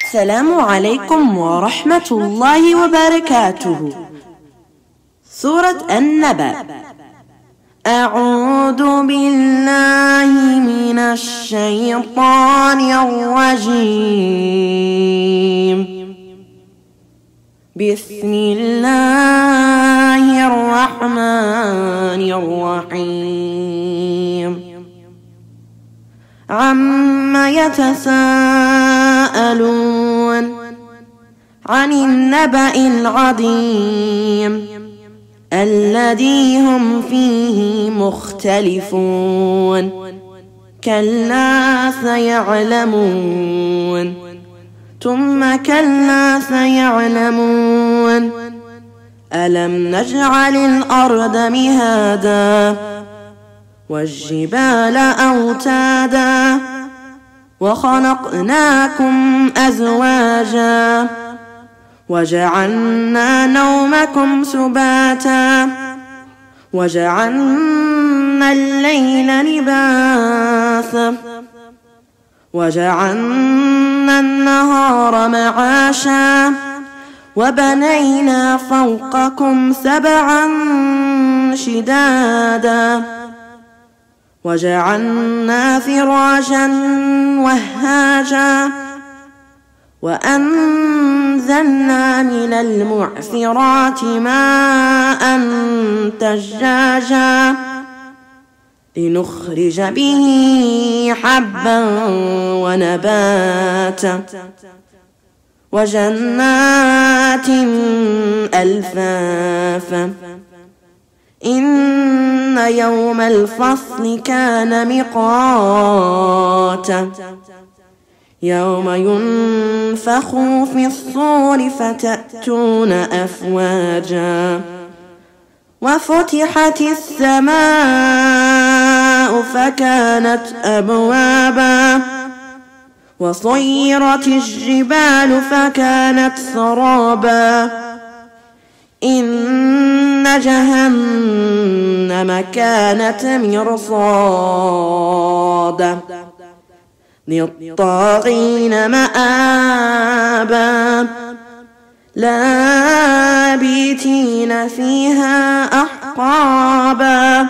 السلام عليكم ورحمة الله وبركاته. سورة النبأ. أعوذ بالله من الشيطان الرجيم. بسم الله الرحمن الرحيم. عما يتساءلون عن النبأ العظيم الذي هم فيه مختلفون. كلا سيعلمون ثم كلا سيعلمون. ألم نجعل الأرض مهادا والجبال أوتادا وخلقناكم أزواجا وجعلنا نومكم سباتا وجعلنا الليل لباسا وجعلنا النهار معاشا وبنينا فوقكم سبعا شدادا وجعلنا سراجا وهاجا وأنزلنا من المعصرات ماء ثجاجا لنخرج به حبا ونباتا وجنات ألفافا. إن يوم الفصل كان ميقاتا. يوم ينفخ في الصور فتأتون أفواجا وفتحت السماء فكانت أبوابا وصيرت الجبال فكانت سرابا. إن جهنم كانت مرصادا للطاغين مآبا لابثين فيها أحقابا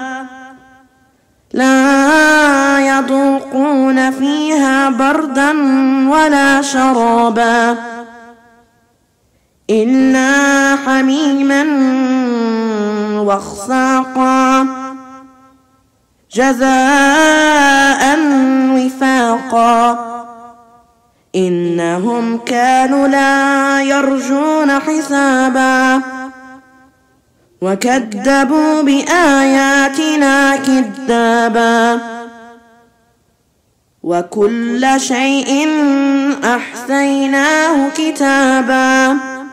لا يذوقون فيها بردا ولا شرابا إلا حميما وغساقا جزاء وفاقا. إنهم كانوا لا يرجون حسابا وكذبوا بآياتنا كذابا. وكل شيء أحصيناه كتابا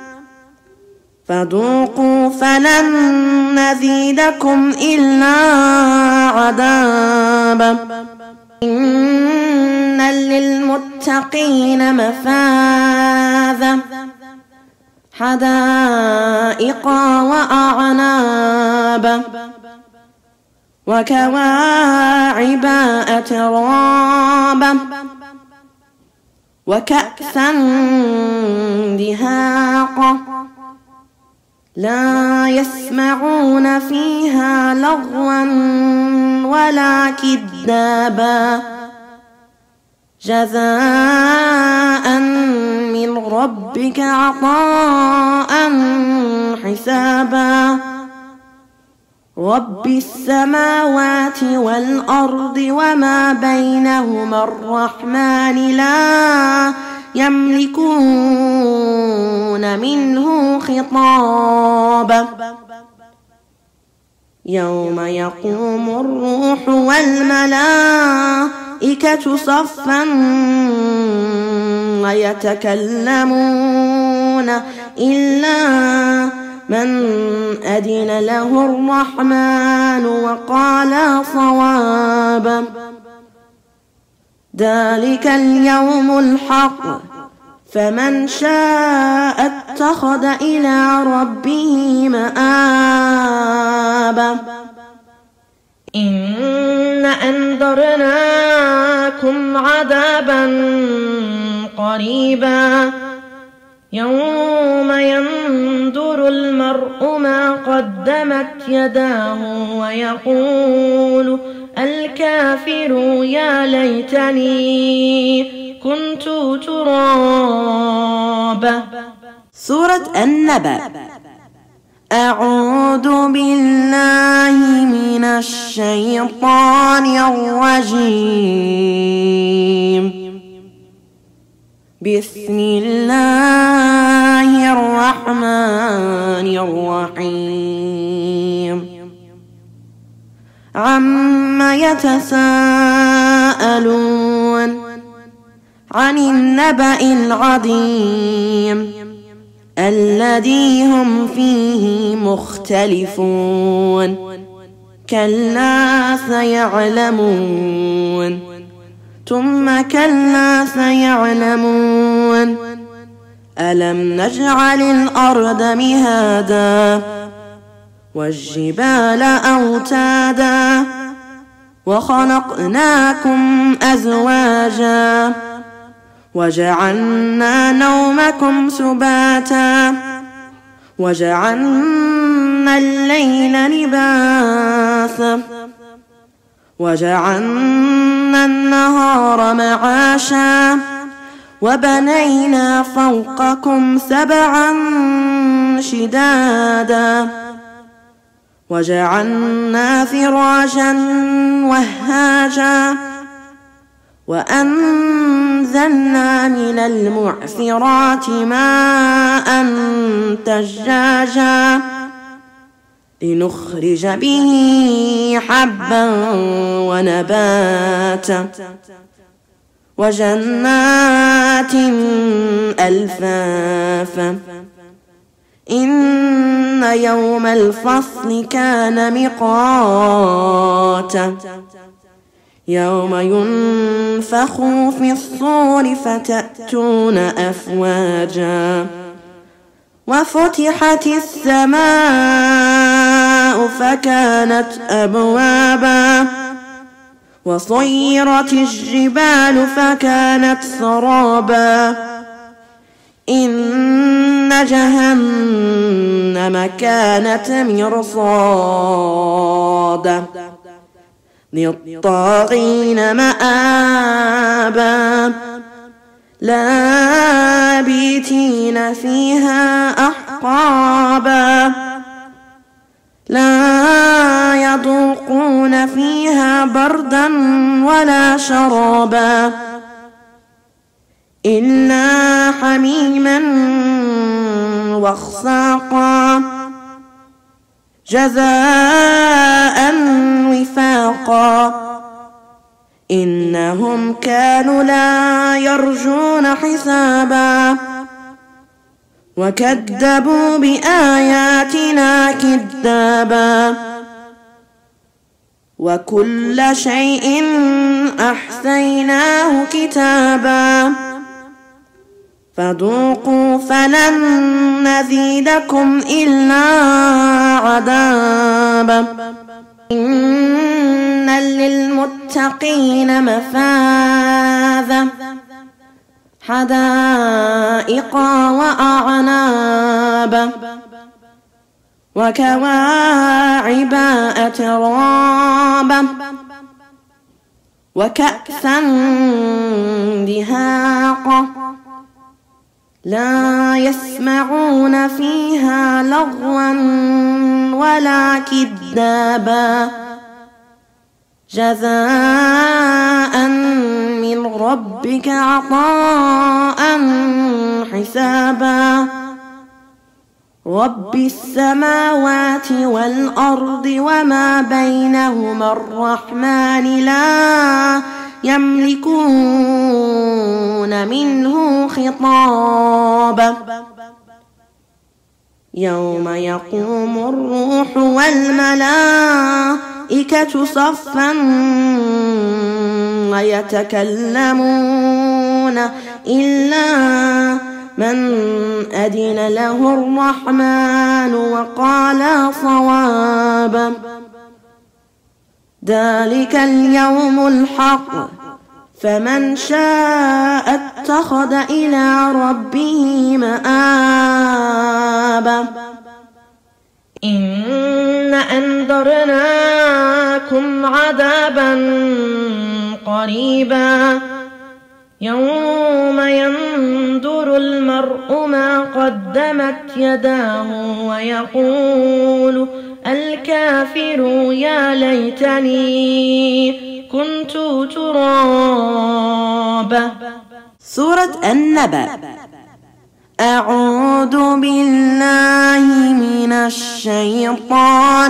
فذوقوا فلن نزيدكم إلا عذابا. إن للمتقين مفازا حدائق وأعنابا وكواعب أترابا وكأسا دهاقا لا يسمعون فيها لغوا ولا كذابا جزاء من ربك عطاء حسابا. رب السماوات والأرض وما بينهما الرحمن لا يملكون منه خطابا. يوم يقوم الروح والملائكة صفا ويتكلمون إلا من أذن له الرحمن وقال صوابا. ذلك اليوم الحق فمن شاء اتخذ إلى ربه مآبا. إن أنذرناكم عذابا قريبا يوم ينظر المرء ما قدمت يداه ويقول الكافر يا ليتني كنت ترابا. سورة النبأ. أعوذ بالله من الشيطان الرجيم. بسم الله الرحمن الرحيم. عم يتساءلون عن النبأ العظيم الذي هم فيه مختلفون. كلا سيعلمون ثم كلا سيعلمون. ألم نجعل الأرض مهادا والجبال أوتادا وخلقناكم أزواجا وجعلنا نومكم سباتا وجعلنا الليل لباسا وجعلنا النهار معاشا وبنينا فوقكم سبعا شدادا وجعلنا سراجا وهاجا وأنزلنا من المعصرات ماء ثجاجا لنخرج به حبا ونباتا وجنات ألفافا. إن يوم الفصل كان ميقاتا يوم ينفخ في الصور فتأتون أفواجا وفتحت السماء فكانت أبوابا وصيرت الجبال فكانت سرابا. إن جهنم كانت مرصادا للطاغين مآبا لابثين فيها أحقابا لا يذوقون فيها بردا ولا شرابا إلا حميما وغساقا جزاء وفاقا. إنهم كانوا لا يرجون حسابا وكذبوا بآياتنا كذابا وكل شيء أحصيناه كتابا فذوقوا فلن نزيدكم إلا عذابا. إن للمتقين مفازا حدائق وأعنابا وكواعب أترابا وكأسا دهاقا لا يسمعون فيها لغوا ولا كذابا جزاء من ربك عطاء حسابا. رب السماوات والأرض وما بينهما الرحمن لا يملكون منه خطابا. يوم يقوم الروح والملائكة صفا ويتكلمون إلا من أذن له الرحمن وقال صوابا. ذلك اليوم الحق فمن شاء اتخذ إلى ربه مآبا إن أنذرناكم عذابا قريبا يوم ينظر المرء ما قدمت يداه ويقول الكافر يا ليتني كنت ترابا. سورة النبأ. أعوذ بالله من الشيطان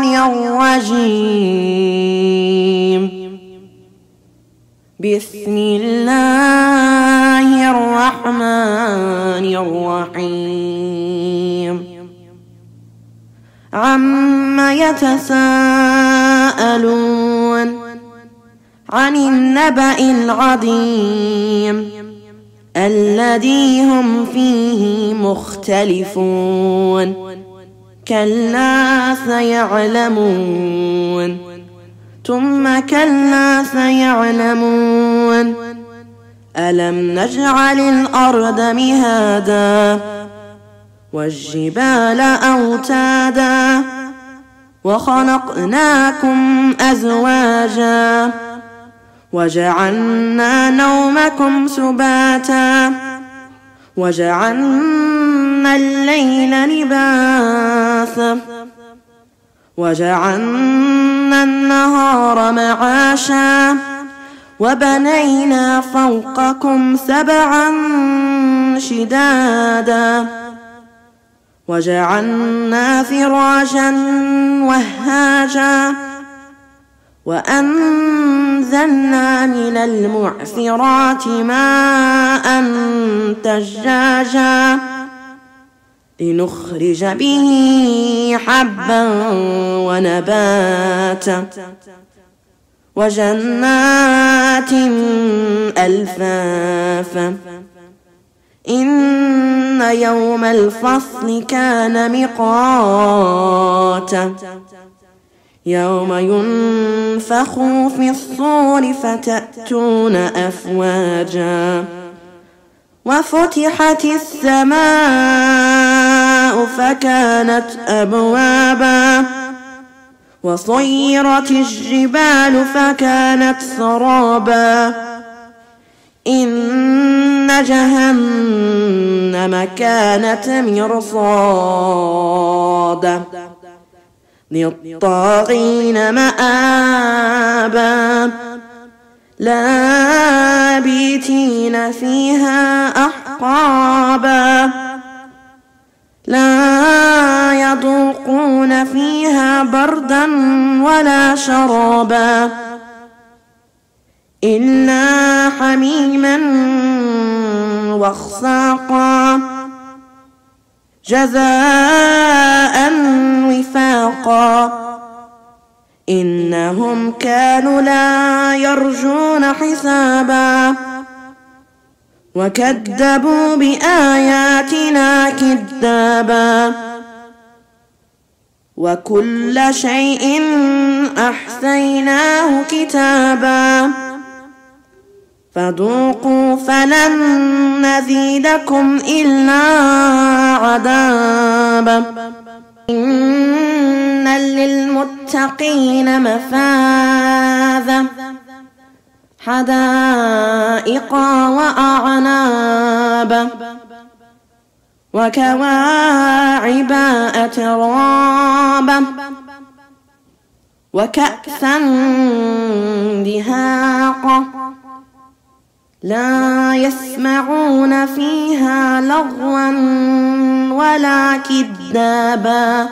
الرجيم. بسم الله الرحمن الرحيم. عما يتساءلون عن النبأ العظيم الذي هم فيه مختلفون كلا سيعلمون ثم كلا سيعلمون ألم نجعل الأرض مهادا والجبال أوتادا وخلقناكم أزواجا وجعلنا نومكم سباتا وجعلنا الليل لباسا وجعلنا النهار معاشا وبنينا فوقكم سبعا شدادا وجعلنا سراجا وهاجا وأنزلنا من المعصرات ماء ثجاجا لنخرج به حبا ونباتا وجنات ألفافا إن يوم الفصل كان ميقاتا يوم ينفخ في الصور فتأتون أفواجا وفتحت السماء فكانت أبوابا وصيرت الجبال فكانت سرابا إن جهنم كانت مرصادا للطاغين مآبا لابثين فيها أحقابا لا يذوقون فيها بردا ولا شرابا إلا حميما وغساقا جزاء وفاقا إنهم كانوا لا يرجون حسابا وكذبوا بآياتنا كذابا وكل شيء أحصيناه كتابا فذوقوا فلن نزيدكم إلا عذابا إن للمتقين مفازا حدائق وأعنابا وكواعب أترابا وكأسا دهاقا لا يسمعون فيها لغوا ولا كذابا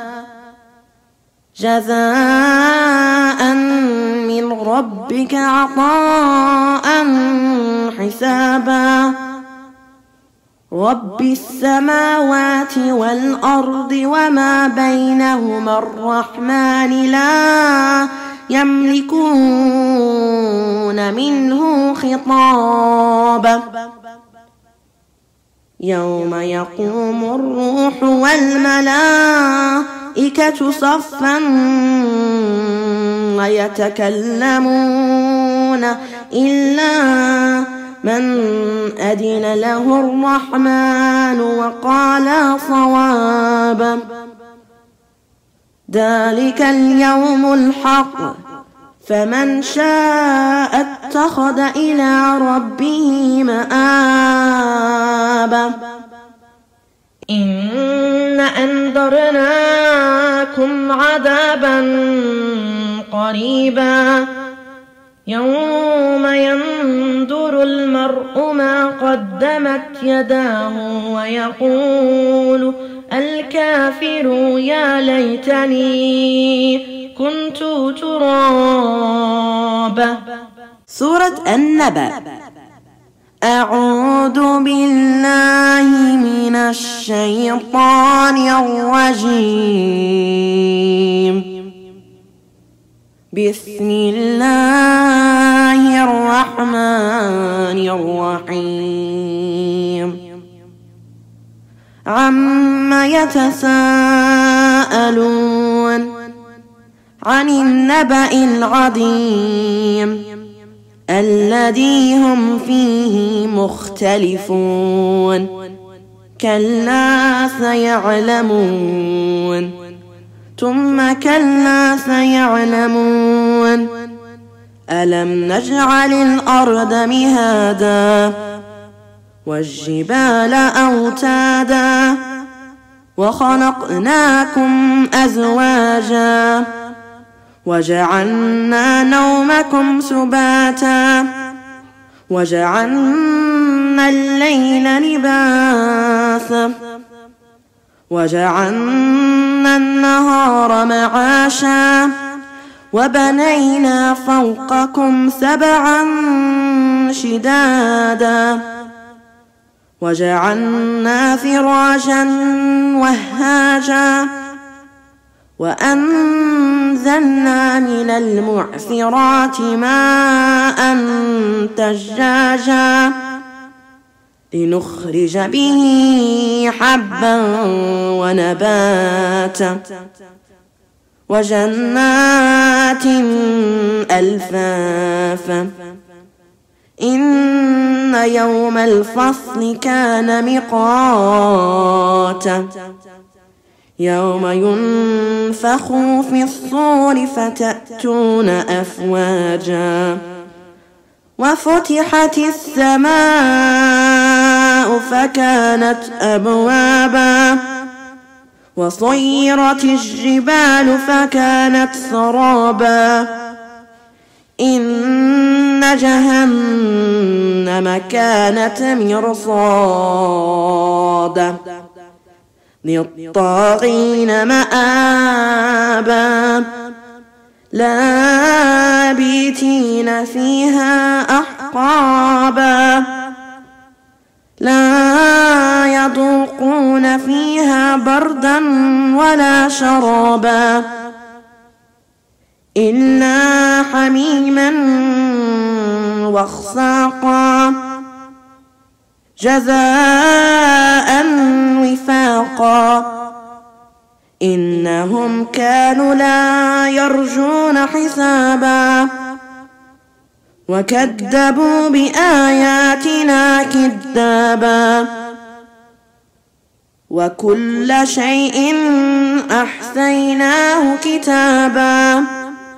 جزاء من ربك عطاء حسابا رب السماوات والأرض وما بينهما الرحمن لا يملكون منه خطابا يوم يقوم الروح والملائكة صفا ويتكلمون إلا من أذن له الرحمن وقال صوابا. ذلك اليوم الحق فمن شاء اتخذ إلى ربه مآبا. إن أنذرناكم عذابا قريبا يوم ينظر المرء ما قدمت يداه ويقول الكافر يا ليتني كنت ترابا. سورة النبأ. أعوذ بالله من الشيطان الرجيم. بسم الله الرحمن الرحيم. عما يتساءلون عن النبأ العظيم الذي هم فيه مختلفون. كلا سيعلمون ثم كلا سيعلمون. ألم نجعل الأرض مهادا والجبال أوتادا وخلقناكم أزواجا وجعلنا نومكم سباتا وجعلنا الليل لباسا وجعلنا النهار معاشا وبنينا فوقكم سبعا شدادا وجعلنا سراجا وهاجا وأنزلنا من المعصرات ماء ثجاجا لنخرج به حبا ونباتا وجنات ألفافا. إن يوم الفصل كان ميقاتا يوم ينفخ في الصور فتأتون أفواجا وفتحت السماء فكانت أبوابا وصيرت الجبال فكانت سرابا. إن جهنم كانت مرصادا للطاغين مآبا لابثين فيها أحقابا لا يذوقون فيها بردا ولا شرابا إلا حميما وغساقا جزاء وفاقا. إنهم كانوا لا يرجون حسابا وكذبوا بآياتنا كذابا وكل شيء أحصيناه كتابا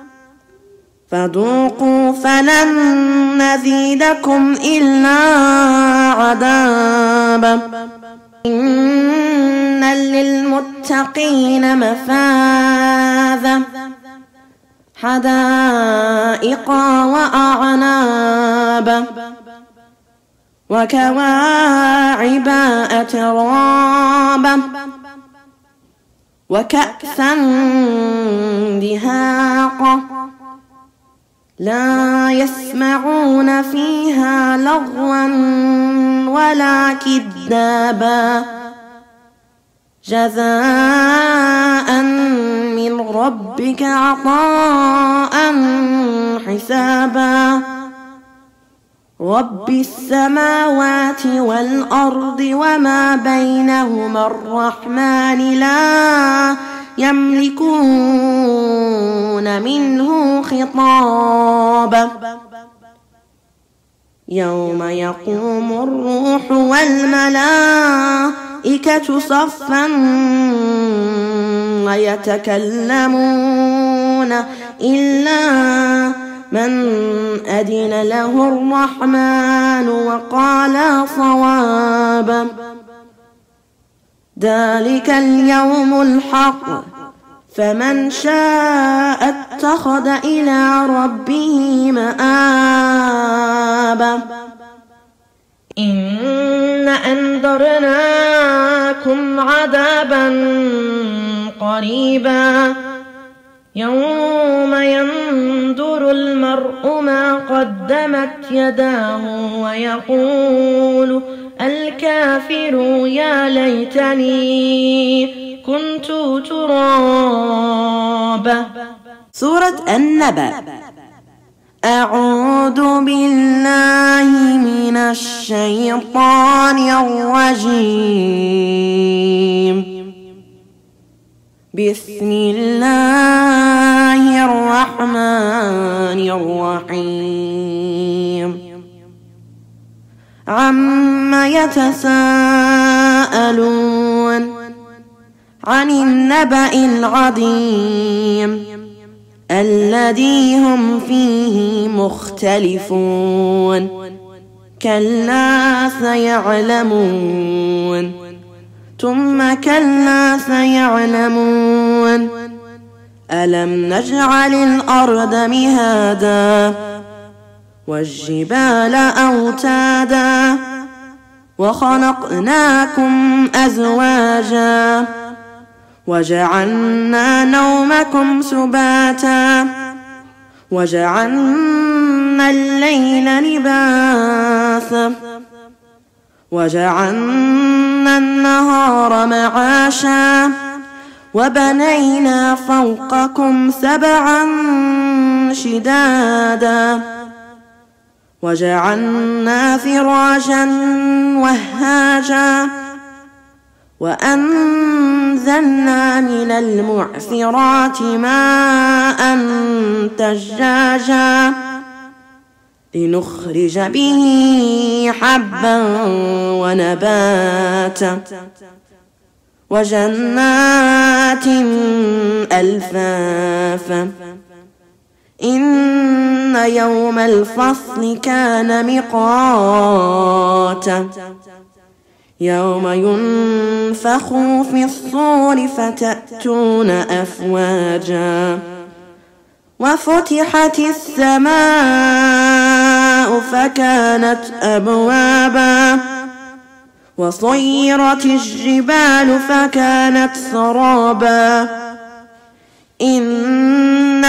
فذوقوا فلن نزيدكم إلا عذابا. إن للمتقين مفازا حدائق وأعنابا وكواعب أترابا وكأسا دهاقا لا يسمعون فيها لغوا ولا كذابا جزاء من ربك عطاء حسابا. رب السماوات والأرض وما بينهما الرحمن لا يملكون منه خطابا. يوم يقوم الروح والملائكة صفا ويتكلمون إلا من أذن له الرحمن وقال صوابا. ذلك اليوم الحق فمن شاء اتخذ إلى ربه مآبا. إن أنذرناكم عذابا قريبا يوم ينظر المرء ما قدمت يداه ويقول الكافر يا ليتني كنت ترابا. سورة النبأ. أعوذ بالله من الشيطان الرجيم. بسم الله الرحمن الرحيم. عما يتساءلون عن النبأ العظيم الذي هم فيه مختلفون. كلا سيعلمون ثم كلا سيعلمون. ألم نجعل الأرض مهادا والجبال أوتادا وخلقناكم أزواجا وجعلنا نومكم سباتا وجعلنا الليل لباسا وجعلنا النهار معاشا وبنينا فوقكم سبعا شدادا وجعلنا سراجا وهاجا وأنزلنا من المعصرات ماء ثجاجا لنخرج به حبا ونباتا وجنات ألفافا. إن يوم الفصل كان ميقاتا يوم ينفخ في الصور فتأتون أفواجا وفتحت السماء فكانت أبوابا وصيرت الجبال فكانت سرابا. إن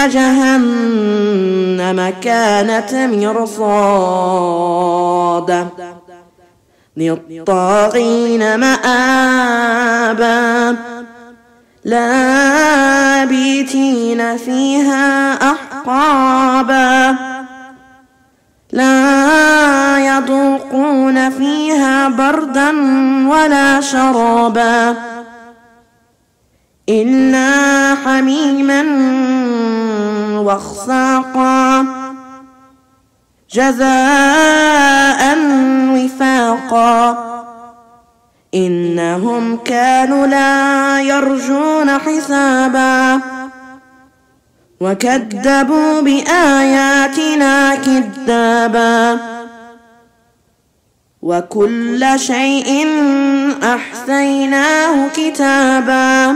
جهنم كانت مرصادا للطاغين مآبا لابثين فيها أحقابا لا يذوقون فيها بردا ولا شرابا إلا حميما وغساقا جزاء وفاقا. إنهم كانوا لا يرجون حسابا وكذبوا بآياتنا كذابا وكل شيء أحصيناه كتابا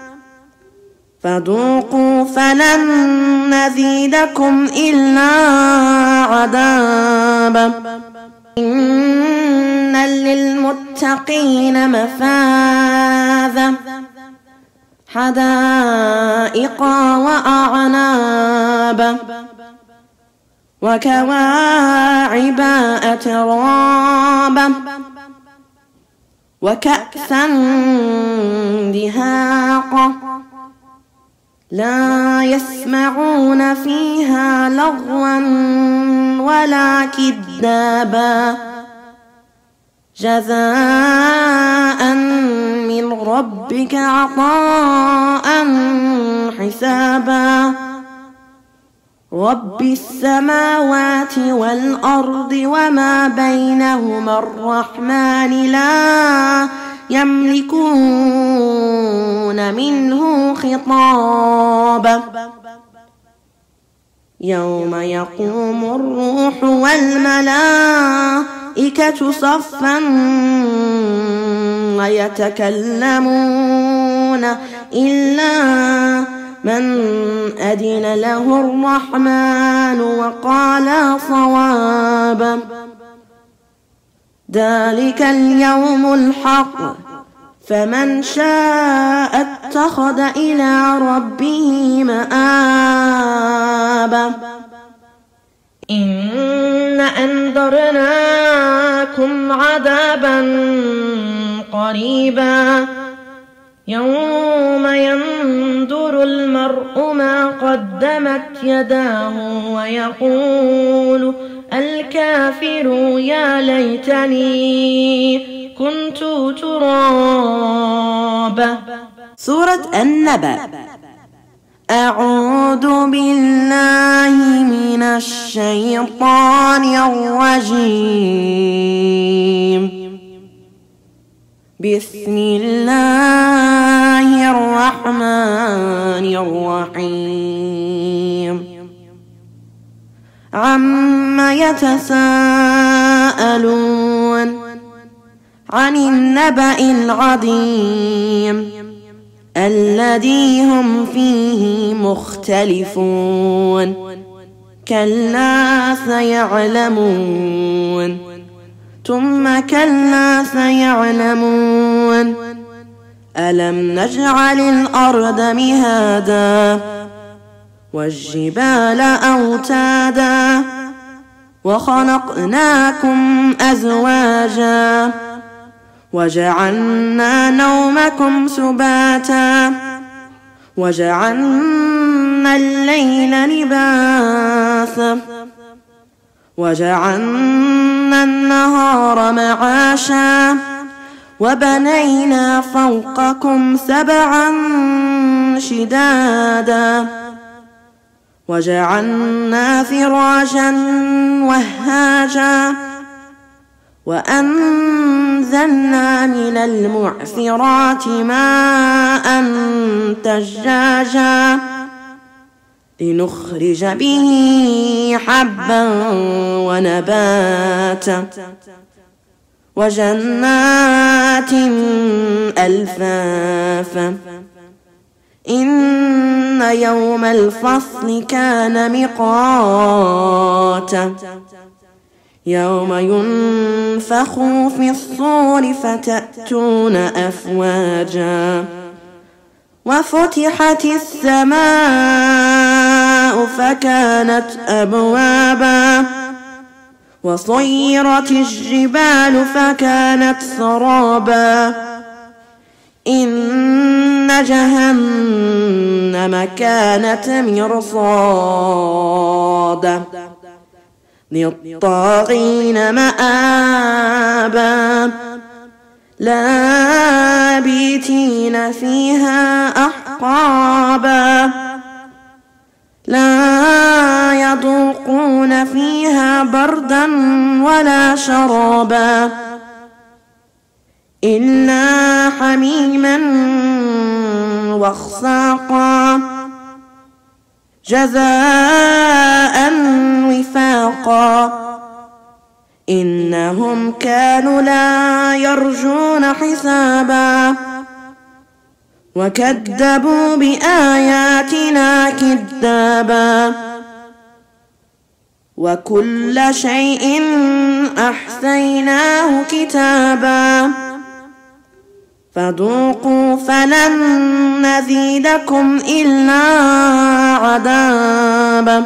فذوقوا فلن نزيدكم إلا عذابا. إن للمتقين مفازا حدائق وأعنابا وكواعب أترابا وكأسا دهاقا لا يسمعون فيها لغوا ولا كذابا جزاء من ربك عطاء حسابا رب السماوات والأرض وما بينهما الرحمن لا يملكون منه خطابا يوم يقوم الروح والملائكة صفا ويتكلمون إلا من أذن له الرحمن وقال صوابا ذلك اليوم الحق فمن شاء اتخذ إلى ربه مآبا إن أنذرناكم عذابا قريبا يوم ينظر المرء ما قدمت يداه ويقول الكافر يا ليتني كنت ترابا. سورة النبأ. أعوذ بالله من الشيطان الرجيم. بسم الله الرحمن الرحيم. عما يتساءلون عن النبأ العظيم الذي هم فيه مختلفون كلا سيعلمون ثم كلا سيعلمون ألم نجعل الأرض مهادا والجبال أوتادا وخلقناكم أزواجا وجعلنا نومكم سباتا وجعلنا الليل لباسا وجعلنا النهار معاشا وبنينا فوقكم سبعا شدادا وجعلنا سراجا وهاجا وأنزلنا من المعصرات ماء ثجاجا لنخرج به حبا ونباتا وجنات ألفافا إن يوم الفصل كان ميقاتا يوم ينفخ في الصور فتأتون أفواجا وفتحت السماء فكانت أبوابا وصيرت الجبال فكانت سرابا إن جهنم كانت مرصادا للطاغين مآبا لابثين فيها أحقابا لا يذوقون فيها بردا ولا شرابا إلا حميما وغساقا جزاء وفاقا إنهم كانوا لا يرجون حسابا وكذبوا بآياتنا كذابا وكل شيء أحصيناه كتابا فذوقوا فلن نزيدكم إلا عذابا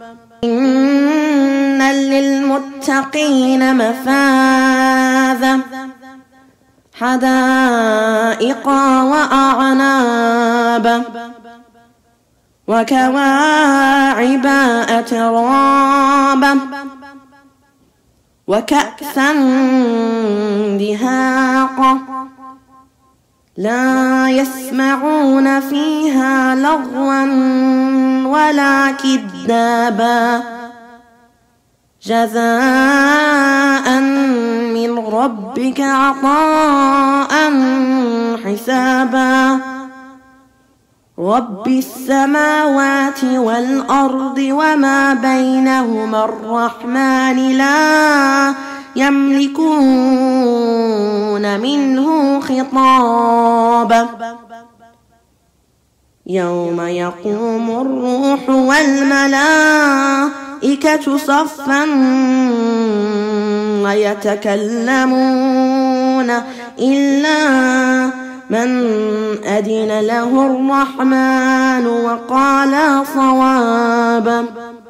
إن للمتقين مفازا حدائق وأعنابا وكواعب أترابا وكأسا دهاقا لا يسمعون فيها لغوا ولا كذابا جزاء من ربك عطاء حسابا رب السماوات والأرض وما بينهما الرحمن لا يملكون منه خطابا يوم يقوم الروح والملائكة صفا ويتكلمون إلا من أذن له الرحمن وقال صوابا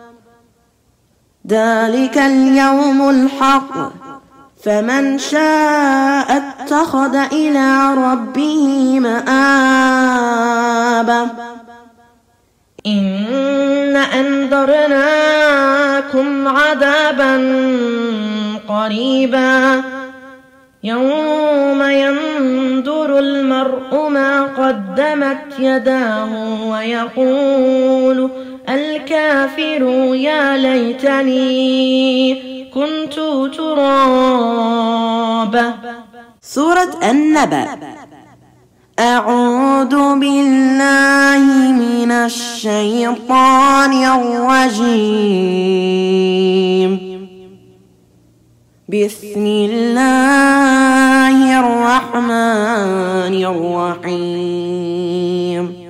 ذلك اليوم الحق فمن شاء اتخذ إلى ربه مآبا إن أنذرناكم عذابا قريبا يوم ينظر المرء ما قدمت يداه ويقول الكافر يا ليتني كنت ترابا. سورة النبأ. أعوذ بالله من الشيطان الرجيم. بسم الله الرحمن الرحيم.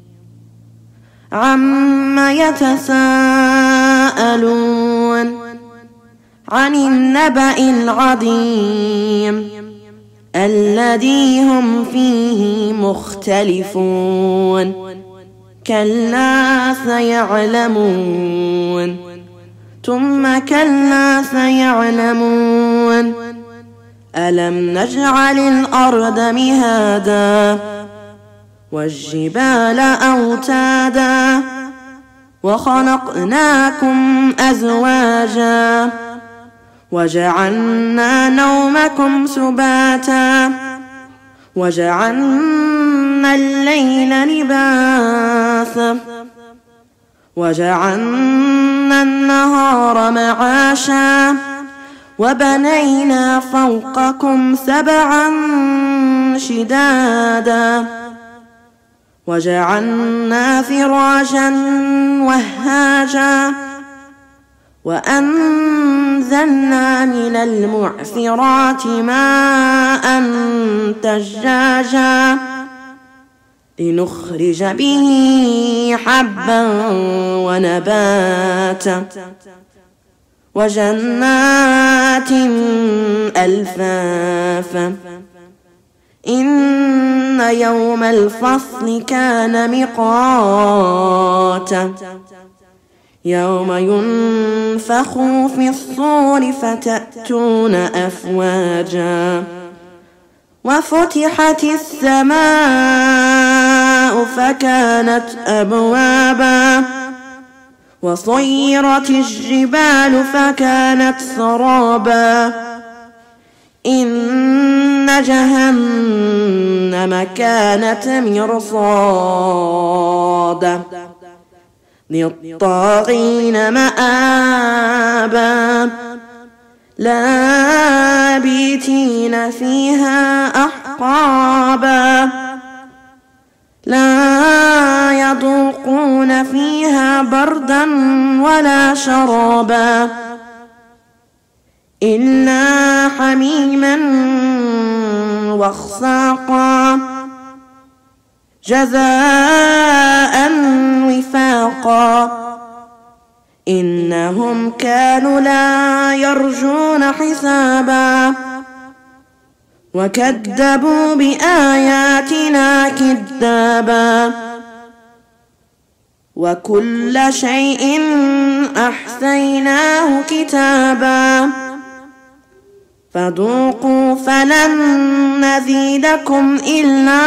عما يتساءلون عن النبأ العظيم الذي هم فيه مختلفون كلا سيعلمون ثم كلا سيعلمون ألم نجعل الأرض مهادا والجبال أوتادا وخلقناكم أزواجا وجعلنا نومكم سباتا وجعلنا الليل لباسا وجعلنا النهار معاشا وبنينا فوقكم سبعا شدادا وجعلنا سراجا وهاجا وأنزلنا من المعصرات ماء ثجاجا لنخرج به حبا ونباتا وجنات ألفافا إن يوم الفصل كان ميقاتا يوم ينفخ في الصور فتأتون أفواجا وفتحت السماء فكانت أبوابا وصيرت الجبال فكانت سرابا إن جهنم كانت مرصادا للطاغين مآبا لابثين فيها أحقابا لا يذوقون فيها بردا ولا شرابا إلا حميما وغساقا جزاء وفاقا إنهم كانوا لا يرجون حسابا وكذبوا بآياتنا كذابا وكل شيء أحصيناه كتابا فذوقوا فلن نزيدكم إلا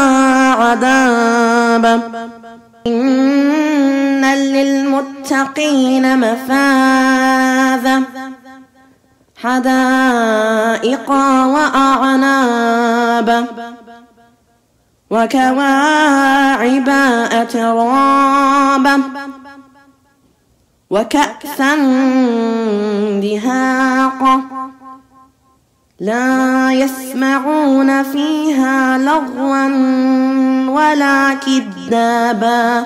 عذابا إن للمتقين مفازا حدائق وأعنابا وكواعب أترابا وكأسا دهاقا لا يسمعون فيها لغوا ولا كذابا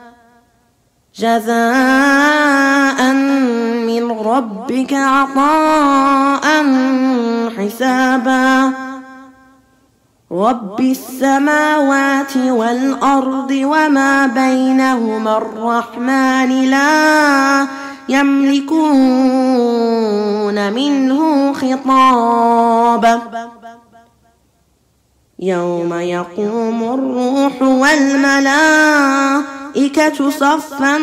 جزاء من ربك عطاء حسابا رب السماوات والأرض وما بينهما الرحمن لا يملكون منه خطابا يوم يقوم الروح والملائكة صفا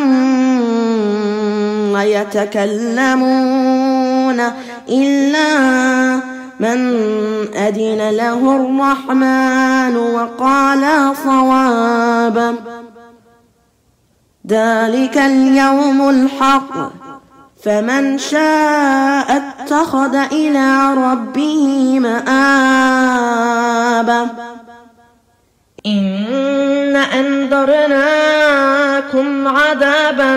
ويتكلمون إلا من أذن له الرحمن وقال صوابا ذلك اليوم الحق فمن شاء اتخذ إلى ربه مآبا إن أنذرناكم عذابا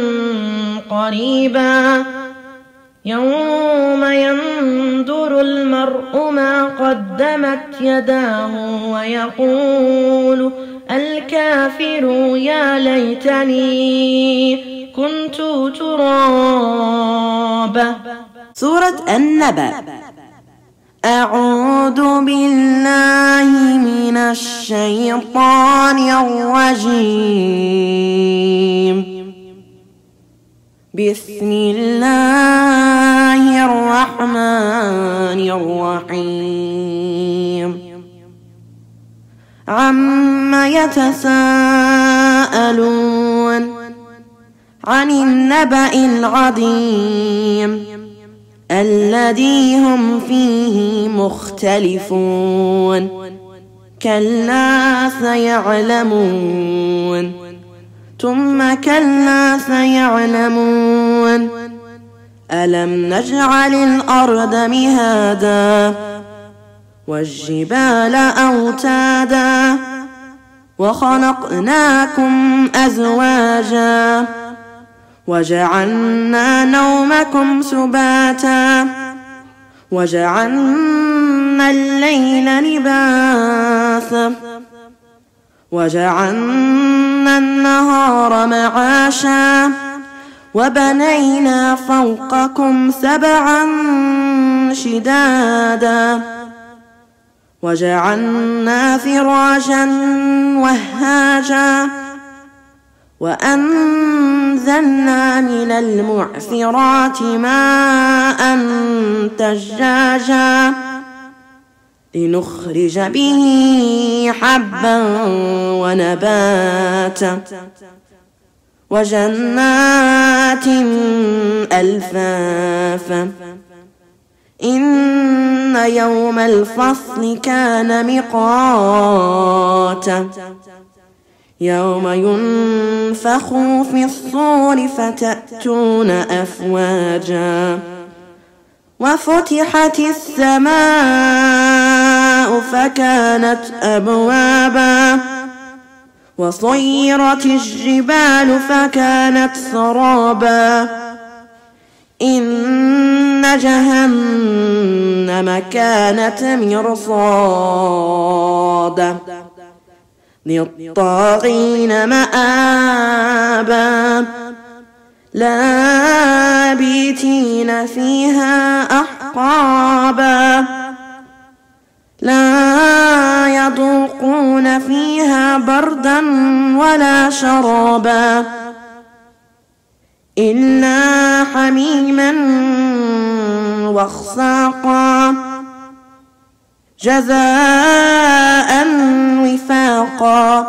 قريبا يوم ينظر المرء ما قدمت يداه ويقول الكافر يا ليتني كنت ترابا. سورة النبأ. أعوذ بالله من الشيطان الرجيم. بسم الله الرحمن الرحيم. عما يتساءلون عن النبأ العظيم الذي هم فيه مختلفون كلا سيعلمون ثم كلا سيعلمون ألم نجعل الأرض مهادا والجبال أوتادا وخلقناكم أزواجا وجعلنا نومكم سباتا وجعلنا الليل لباسا وجعلنا النهار معاشا وبنينا فوقكم سبعا شدادا وجعلنا سراجا وهاجا وأنزلنا من المعصرات ماء ثجاجا لنخرج به حبا ونباتا وجنات ألفافا إن يوم الفصل كان ميقاتا يوم ينفخ في الصور فتأتون أفواجا وفتحت السماء فكانت أبوابا وصيرت الجبال فكانت سرابا إن جهنم كانت مرصادا للطاغين مآبا لابثين فيها أحقابا لا يذوقون فيها بردا ولا شرابا إلا حميما وغساقا جزاء وفاقا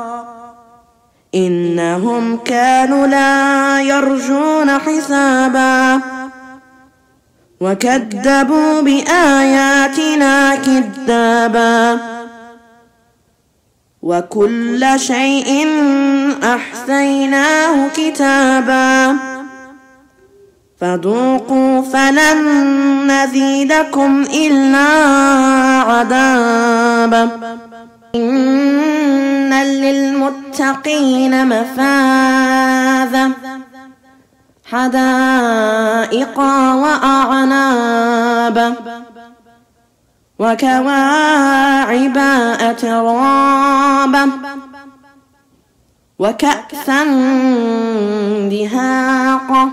إنهم كانوا لا يرجون حسابا وكذبوا بآياتنا كذابا وكل شيء أحصيناه كتابا فذوقوا فلن نزيدكم إلا عذابا للمتقين مفاذا حدائق وأعنابا وكواعب أترابا وكأسا دهاقا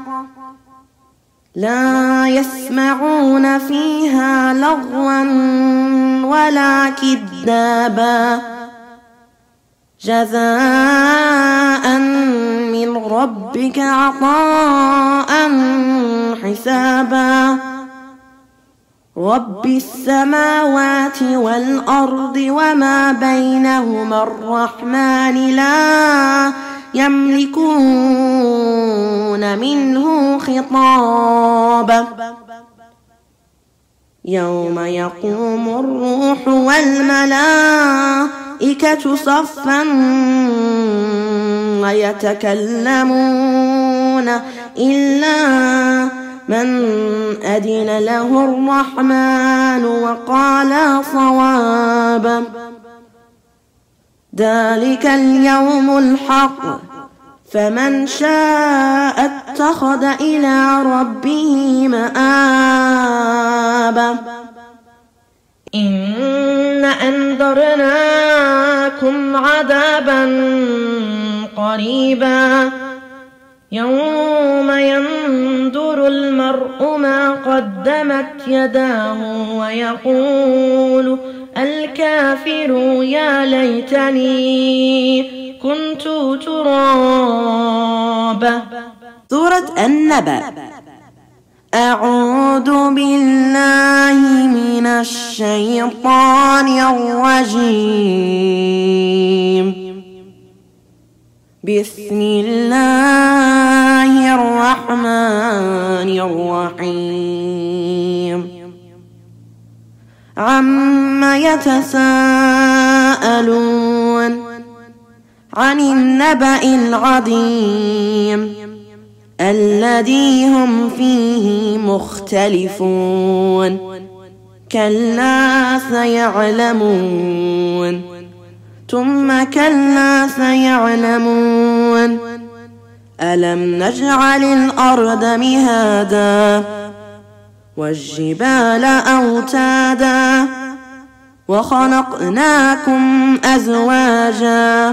لا يسمعون فيها لغوا ولا كذابا جزاء من ربك عطاء حسابا رب السماوات والأرض وما بينهما الرحمن لا يملكون منه خطابا يوم يقوم الروح والملائكة صفا ويتكلمون إلا من أذن له الرحمن وقال صوابا ذلك اليوم الحق فمن شاء اتخذ إلى ربه مآبا إن أنذرناكم عذابا قريبا يوم ينظر المرء ما قدمت يداه ويقول الكافر يا ليتني كنت ترابا. سورة النبأ. أعوذ بالله من الشيطان الرجيم. بسم الله الرحمن الرحيم. عما يتساءلون عن النبأ العظيم الذي هم فيه مختلفون كلا سيعلمون ثم كلا سيعلمون ألم نجعل الأرض مهادا والجبال أوتادا وخلقناكم أزواجا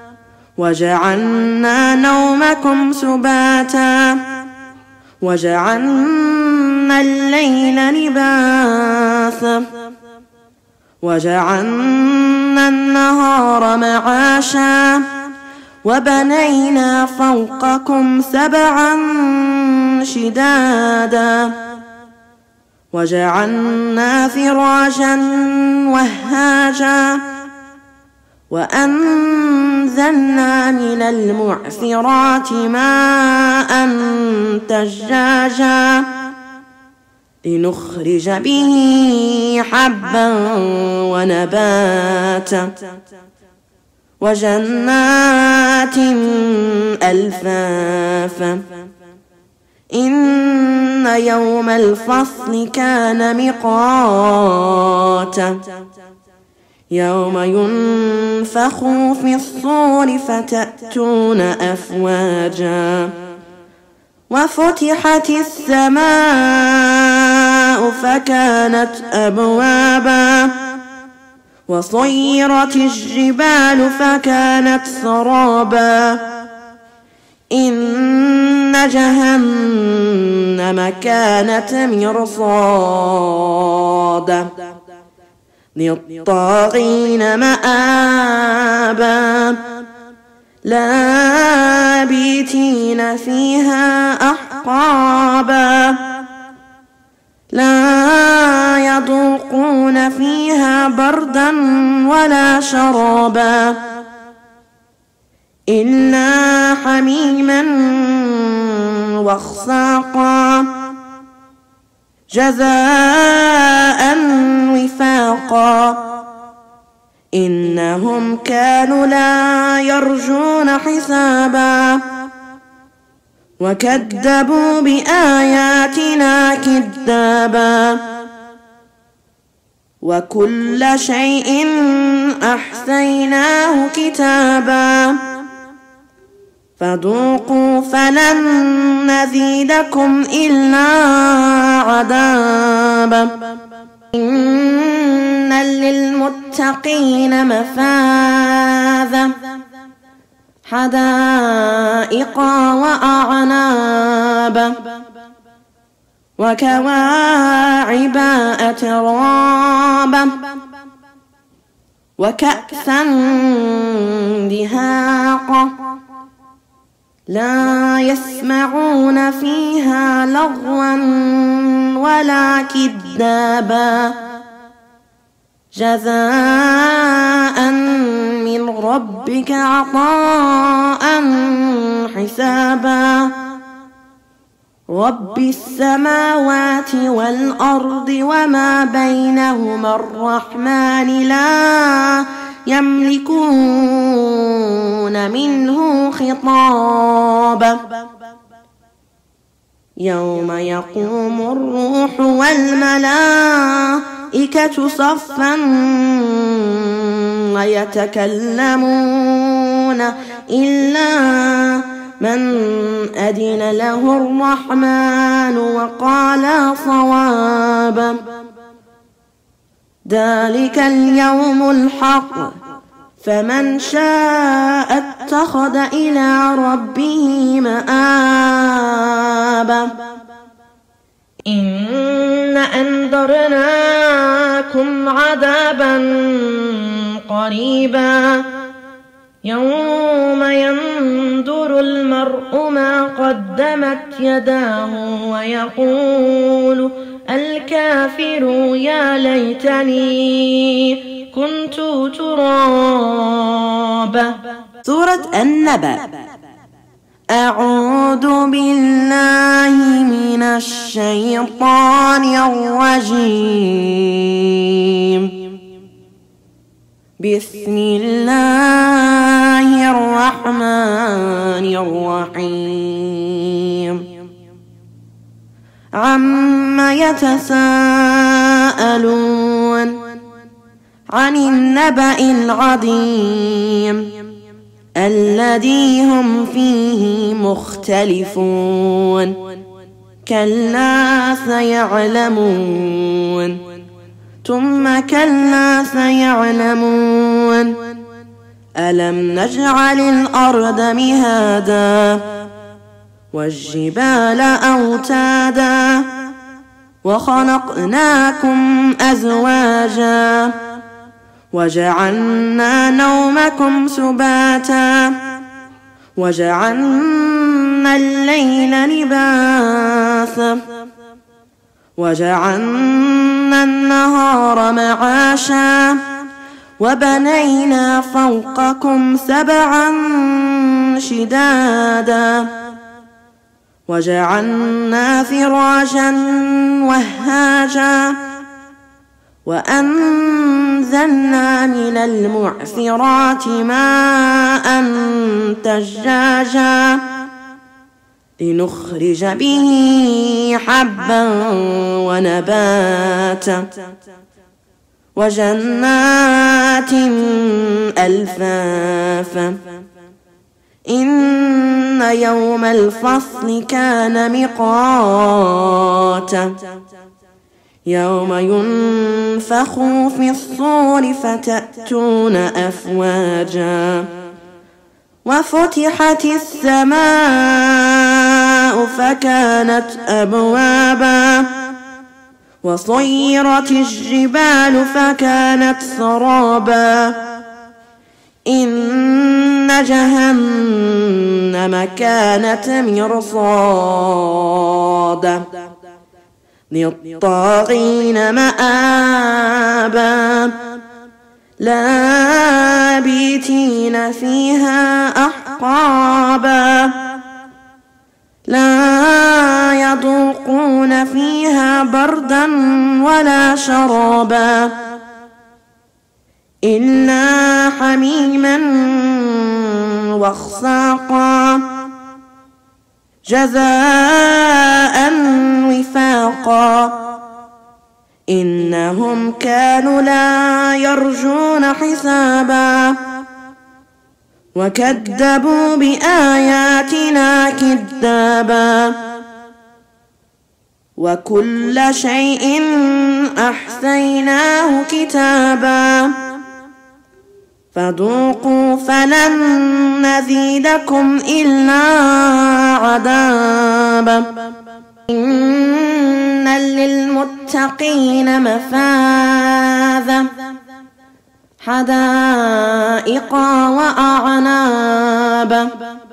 وجعلنا نومكم سباتا وجعلنا الليل لباسا وجعلنا النهار معاشا وبنينا فوقكم سبعا شدادا وجعلنا سراجا وهاجا وأنزلنا من المعصرات ماء ثجاجا لنخرج به حبا ونباتا وجنات ألفافا إن يوم الفصل كان ميقاتا يوم ينفخ في الصور فتأتون أفواجا وفتحت السماء فكانت أبوابا وصيرت الجبال فكانت سرابا إن جهنم كانت مرصادا للطاغين مآبا لابثين فيها أحقابا لا يذوقون فيها بردا ولا شرابا إلا حميما وغساقا جزاء وفاقا إنهم كانوا لا يرجون حسابا وكذبوا بآياتنا كذابا وكل شيء أحصيناه كتابا فذوقوا فلن نزيدكم إلا عذابا إن للمتقين مفازا حدائق وأعنابا وكواعب أترابا وكأسا دهاقا لا يسمعون فيها لغوا ولا كذابا جزاء من ربك عطاء حسابا رب السماوات والأرض وما بينهما الرحمن لا يملكون منه خطابا يوم يقوم الروح والملائكة صفا ويتكلمون إلا من أذن له الرحمن وقال صوابا ذلك اليوم الحق فمن شاء اتخذ إلى ربه مآبا إن أنذرناكم عذابا قريبا يوم ينظر المرء ما قدمت يداه ويقول الكافر يا ليتني كنت ترابا. سورة النبأ. أعوذ بالله من الشيطان الرجيم. بسم الله الرحمن الرحيم. عما يتساءلون عن النبأ العظيم الذي هم فيه مختلفون كلا سيعلمون ثم كلا سيعلمون ألم نجعل الأرض مهادا والجبال أوتادا وخلقناكم أزواجا وجعلنا نومكم سباتا وجعلنا الليل لباسا وجعلنا النهار معاشا وبنينا فوقكم سبعا شدادا وجعلنا سراجا وهاجا وأنزلنا من المعصرات ماء ثجاجا لنخرج به حبا ونباتا وجنات ألفافا إن يوم الفصل كان ميقاتا يوم ينفخ في الصور فتأتون أفواجا وفتحت السماء فكانت أبوابا وصيرت الجبال فكانت سرابا إن جهنم كانت مرصادا للطاغين مآبا لابثين فيها أحقابا لا يذوقون فيها بردا ولا شرابا إلا حميما وغساقا جزاء وفاقا إنهم كانوا لا يرجون حسابا وكذبوا بآياتنا كذابا وكل شيء أحصيناه كتابا فذوقوا فلن نزيدكم إلا عذابا إن للمتقين مفازا حدائق وأعنابا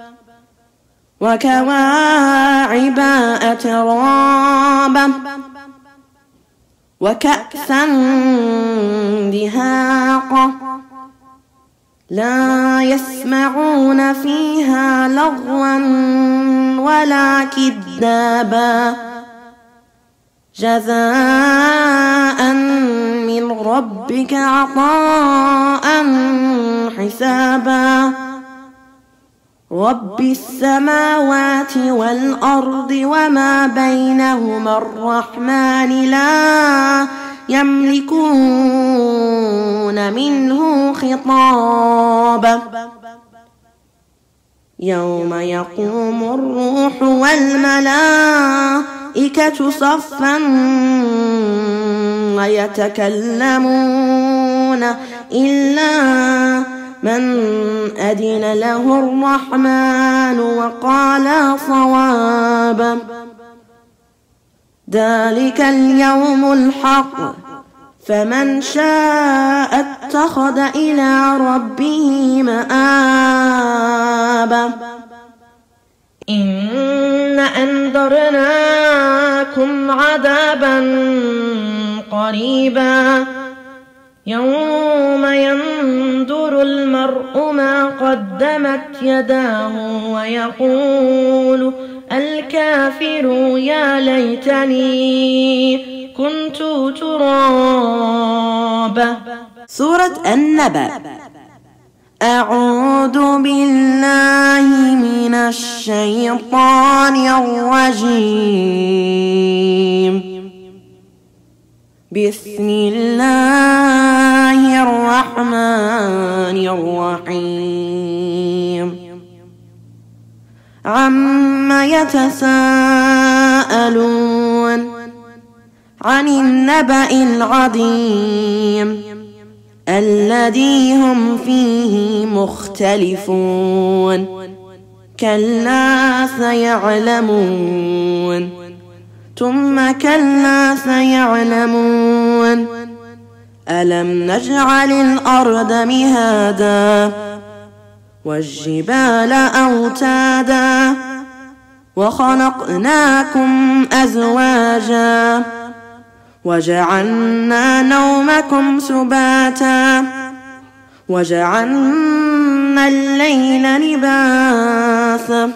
وكواعب أترابا وكأسا دهاقا لا يسمعون فيها لغوا ولا كذابا جزاء من ربك عطاء حسابا رب السماوات والأرض وما بينهما الرحمن لا يملكون منه خطابا يوم يقوم الروح والملائكة صفا ويتكلمون إلا من أذن له الرحمن وقال صوابا ذلك اليوم الحق فمن شاء اتخذ إلى ربه مآبا إن أنذرناكم عذابا قريبا يوم ينظر المرء ما قدمت يداه ويقول الكافر يا ليتني كنت ترابا. سورة النبأ. أعوذ بالله من الشيطان الرجيم. بسم الله الرحمن الرحيم. عما يتساءلون عن النبأ العظيم الذي هم فيه مختلفون كلا سيعلمون ثم كلا سيعلمون ألم نجعل الأرض مهادا والجبال أوتادا وخلقناكم أزواجا وجعلنا نومكم سباتا وجعلنا الليل لباسا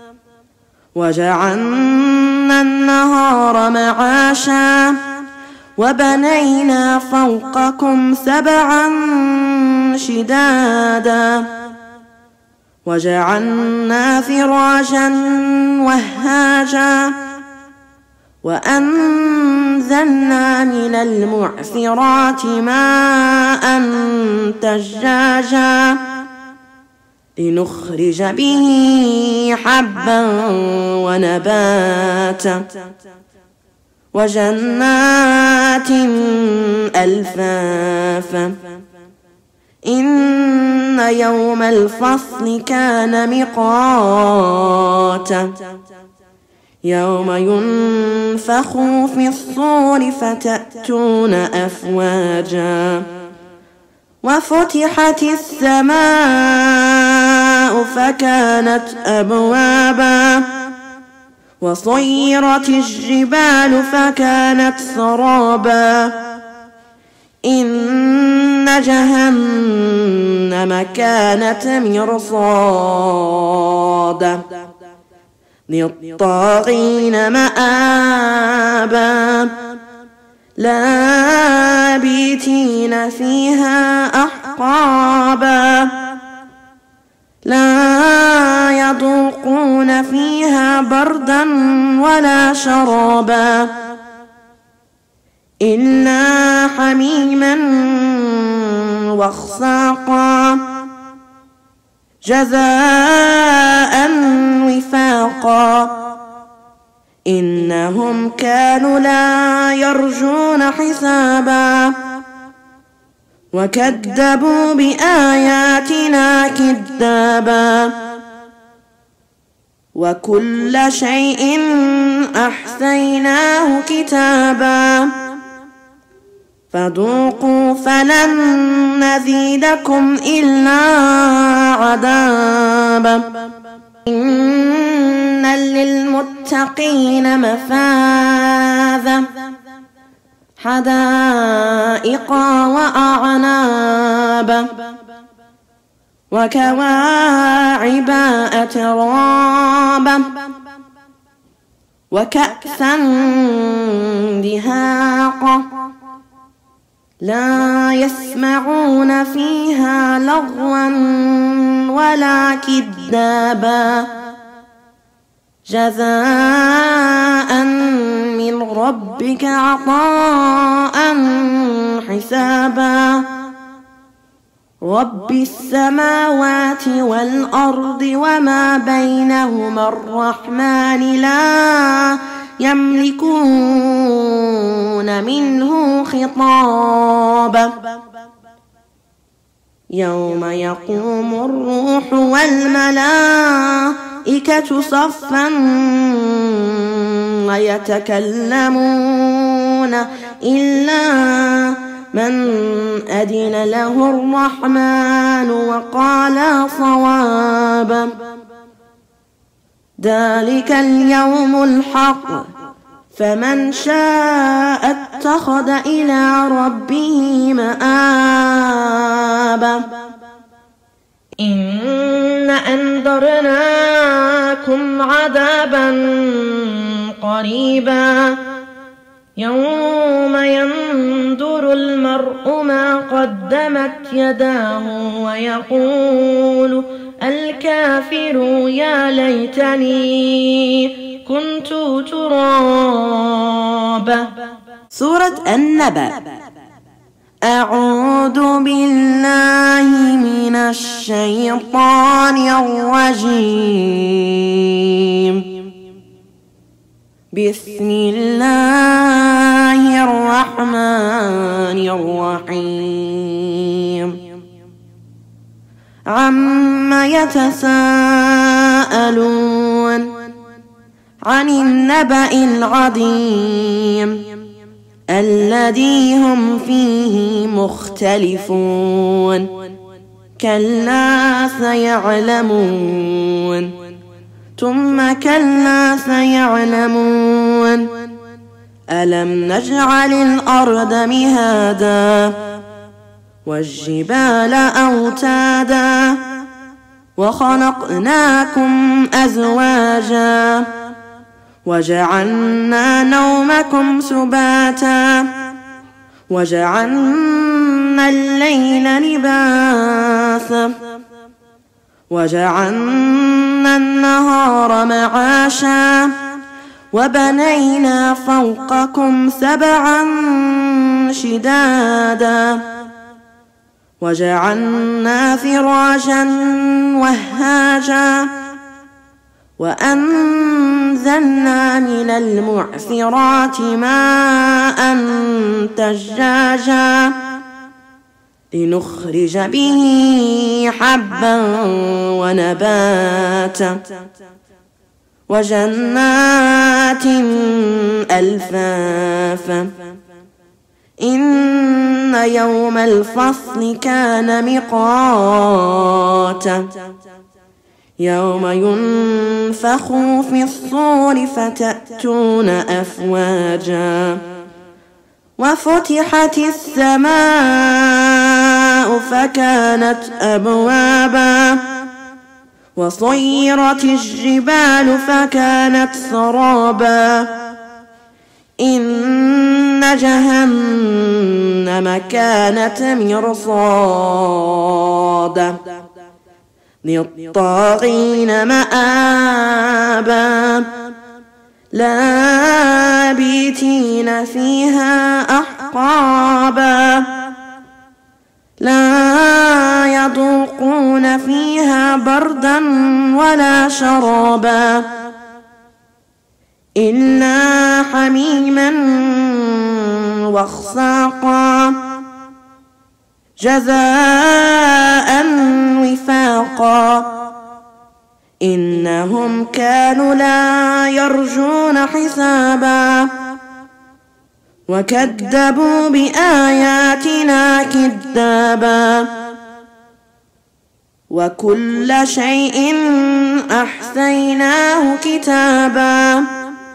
وجعلنا النهار معاشا وبنينا فوقكم سبعا شدادا وجعلنا سراجا وهاجا وأنزلنا من المعصرات ماء ثجاجا لنخرج به حبا ونباتا وجنات ألفافا إن يوم الفصل كان ميقاتا يوم ينفخ في الصور فتأتون أفواجا وفتحت السماء فكانت أبوابا وصيرت الجبال فكانت سرابا إن جهنم كانت مرصادا للطاغين مآبا لابثين فيها أحقابا لا يذوقون فيها بردا ولا شرابا إلا حميما وغساقا جزاء وفاقا إنهم كانوا لا يرجون حسابا وكذبوا بآياتنا كذابا وكل شيء أحصيناه كتابا فذوقوا فلن نزيدكم إلا عذابا إن للمتقين مفازا حدائق وأعنابا وكواعب أترابا وكأسا دهاقا لا يسمعون فيها لغوا ولا كذابا جزاء من ربك عطاء حسابا رب السماوات والأرض وما بينهما الرحمن لا يملكون منه خطابا يوم يقوم الروح والملائكة صفا ويتكلمون إلا من أذن له الرحمن وقال صوابا ذلك اليوم الحق فمن شاء اتخذ إلى ربه مآبا إن أنذرناكم عذابا قريبا يوم ينظر المرء ما قدمت يداه ويقول الكافر يا ليتني كنت ترابا. سورة النبأ. أعوذ بالله من الشيطان الرجيم. بسم الله الرحمن الرحيم. عما يتساءلون عن النبأ العظيم الذي هم فيه مختلفون كلا سيعلمون ثم كلا سيعلمون ألم نجعل الأرض مهادا والجبال أوتادا وخلقناكم أزواجا وجعلنا نومكم سباتا وجعلنا الليل لباسا وجعلنا النهار معاشا وبنينا فوقكم سبعا شدادا وجعلنا سراجا وهاجا وأنزلنا من المعصرات ماء ثجاجا لنخرج به حبا ونباتا وجنات ألفافا إن يوم الفصل كان ميقاتا يوم ينفخ في الصور فتأتون أفواجا وفتحت السماء فكانت أبوابا وصيرت الجبال فكانت سرابا إن جهنم كانت مرصادا للطاغين مآبا لابثين فيها أحقابا لا يذوقون يذوقون فيها بردا ولا شرابا إلا حميما وغساقا جزاء وفاقا إنهم كانوا لا يرجون حسابا وكذبوا بآياتنا كذابا وكل شيء أحصيناه كتابا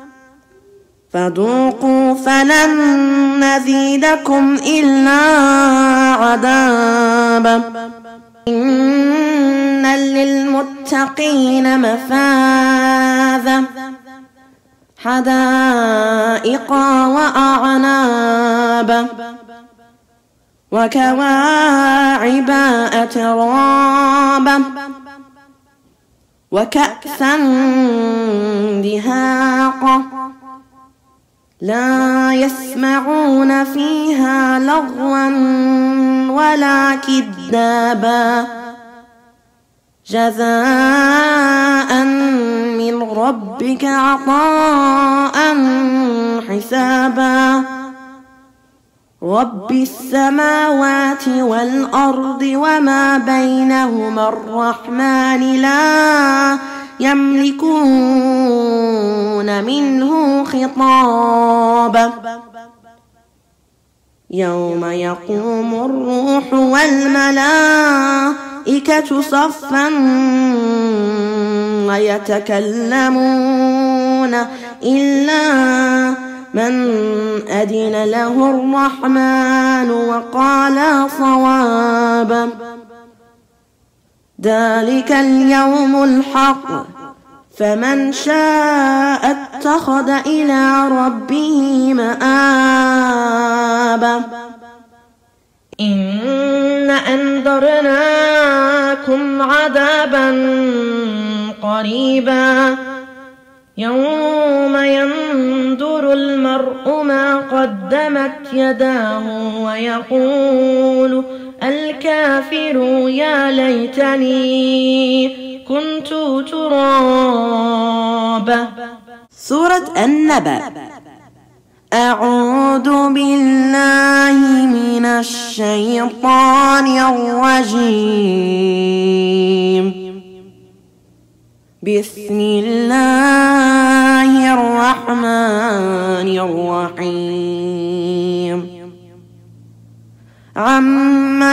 فذوقوا فلن نزيدكم إلا عذابا إن للمتقين مفازا حدائق وأعنابا وكواعب أترابا وكأسا دهاقا لا يسمعون فيها لغوا ولا كذابا جزاء من ربك عطاء حسابا رب السماوات والأرض وما بينهما الرحمن لا يملكون منه خطابا يوم يقوم الروح والملائكة صفا ويتكلمون إلا من أذن له الرحمن وقال صوابا ذلك اليوم الحق فمن شاء اتخذ إلى ربه مآبا إن أنذرناكم عذابا قريبا يوم ينظر المرء ما قدمت يداه ويقول الكافر يا ليتني كنت ترابا. سورة النبأ. أعوذ بالله من الشيطان الرجيم. بسم الله الرحمن الرحيم. عما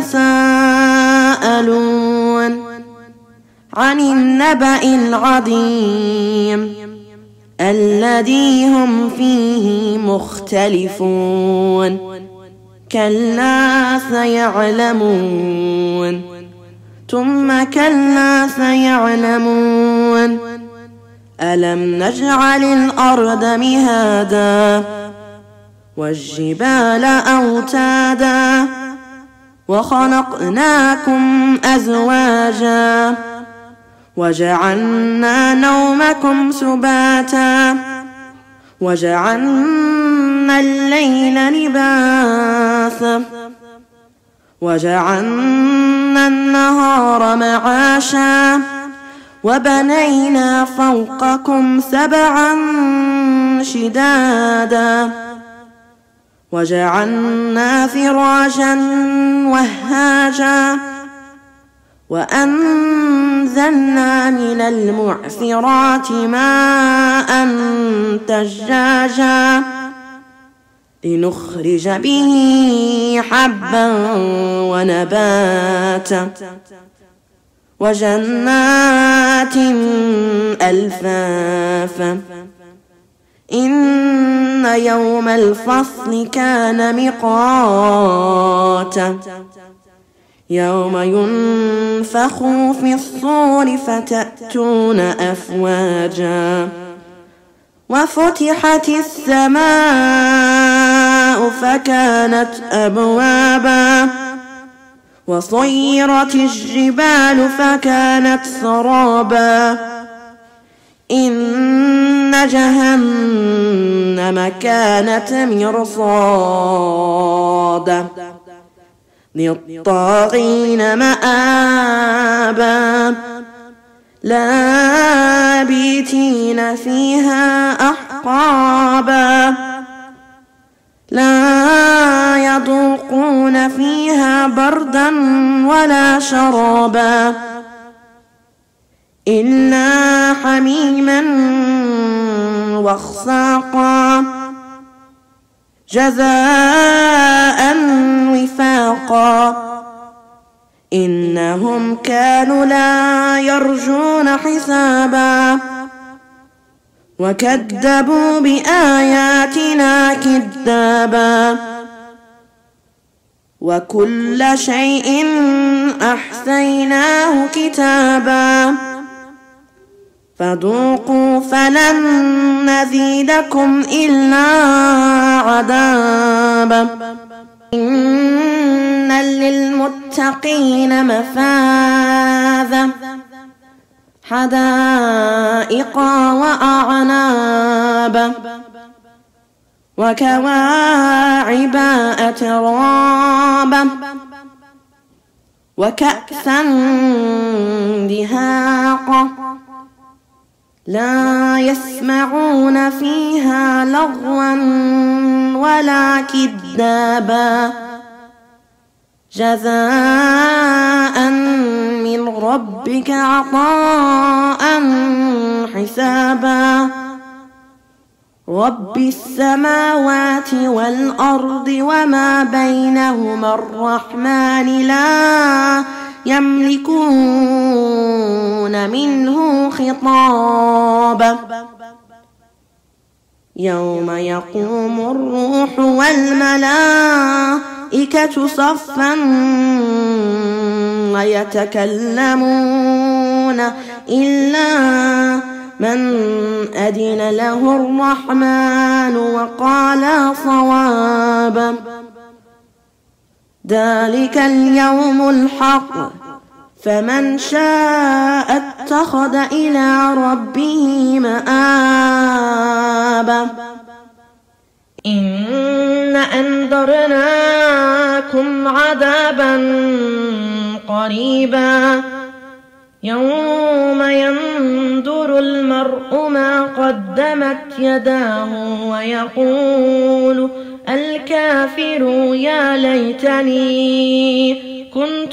يتساءلون عن النبأ العظيم الذي هم فيه مختلفون كلا سيعلمون ثم كلا سيعلمون ألم نجعل الأرض مهادا والجبال أوتادا وخلقناكم أزواجا وجعلنا نومكم سباتا وجعلنا الليل لباسا وجعلنا النهار معاشا وبنينا فوقكم سبعا شدادا وجعلنا سراجا وهاجا وأنزلنا من المعصرات ماء ثجاجا لنخرج به حبا ونباتا وجنات ألفافا إن يوم الفصل كان ميقاتا يوم ينفخ في الصور فتأتون أفواجا وفتحت السماء فكانت أبوابا وصيرت الجبال فكانت سرابا إن جهنم كانت مرصادا للطاغين مآبا لابثين فيها أحقابا لا يذوقون فيها بردا ولا شرابا إلا حميما وغساقا جزاء وفاقا إنهم كانوا لا يرجون حسابا وكذبوا بآياتنا كذابا وكل شيء أحصيناه كتابا فذوقوا فلن نزيدكم إلا عذابا إن للمتقين مفازا حدائق وأعنابا وكواعب أترابا وكأسا دهاقا لا يسمعون فيها لغوا ولا كذابا جزاء من ربك عطاء حسابا رب السماوات والأرض وما بينهما الرحمن لا يملكون منه خطابا يوم يقوم الروح والملائكة صفا ويتكلمون إلا من أذن له الرحمن وقال صوابا ذلك اليوم الحق فمن شاء اتخذ إلى ربه مآبا إن أنذرناكم عذابا قريبا يوم ينظر المرء ما قدمت يداه ويقول الكافر يا ليتني كنت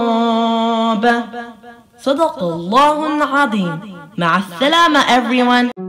ترابا. صدق الله العظيم. مع السلامة everyone.